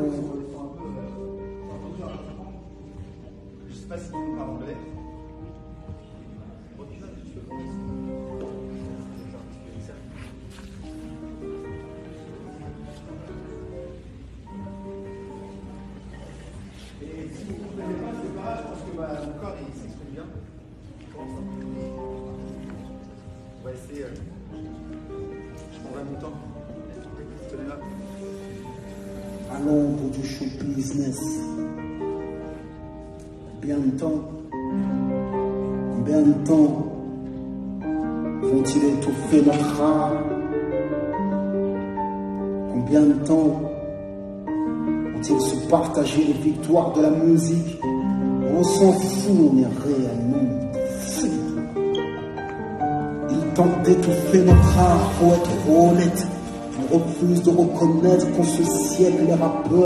Je sais pas si vous parlez anglais. Et si vous ne comprenez pas, c'est pas grave, je pense que mon corps il s'exprime bien. On va essayer. Je prendrai mon temps. Là. À l'ombre du show business. Combien de temps vont-ils étouffer notre âme? Combien de temps vont-ils se partager les victoires de la musique? On s'en fout, on est réellement fous. Ils tentent d'étouffer notre art, faut être honnête. On refuse de reconnaître qu'en ce siècle les rappeurs